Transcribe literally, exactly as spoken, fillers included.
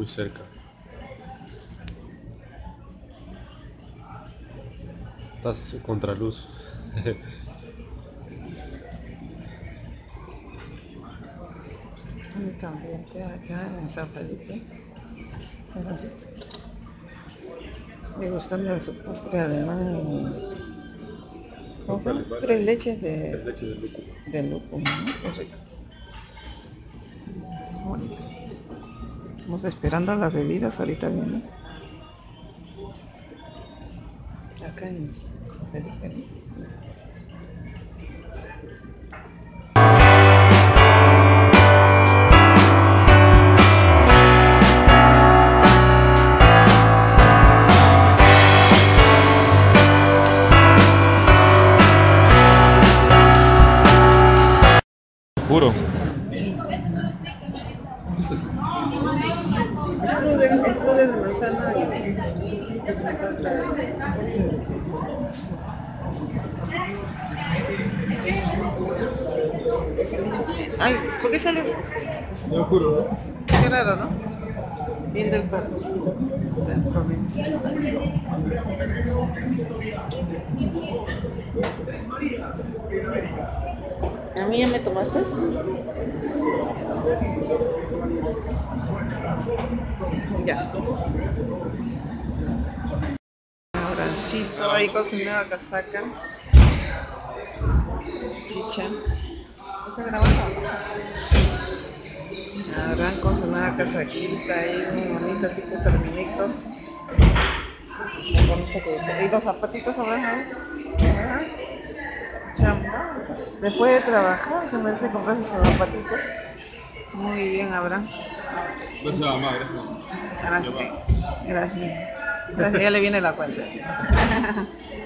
cerca. Estás contra luz. Bonito ambiente acá en San Felipe. Degustando su postre alemán y ¿cómo se llama? Tres leches de, Tres leches de lúcuma. de lúcuma, ¿no? Qué rico. Bonito. Estamos esperando las bebidas ahorita viendo. Acá en San Felipe, ¿no? Puro. ¿Qué es eso? Strudel, strudel de manzana y ay, ¿por qué sales? Yo juro. Qué raro, ¿no? Bien del partido de la provincia. ¿A mí ya me tomaste? Ya. Abrancito ahí con su nueva casaca. Chicha. ¿Estás grabando? Abraham con su nueva casaquita ahí, muy bonita, tipo terminito. Muy bonito que... ¿Y los zapatitos, Abraham? ¿Ah? Chamba. Después de trabajar, se me hace comprar sus zapatitos. Muy bien, Abraham. Gracias, mamá, gracias. Gracias. Gracias. Gracias, ya le viene la cuenta.